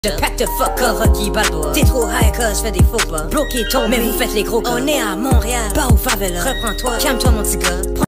Je pack de fuck Rocky Balboa. T'es trop high cause je fais des faux pas. Bloqué ton mais vous faites les gros gars. On est à Montréal, pas au favela. Reprends-toi, calme-toi mon petit gars.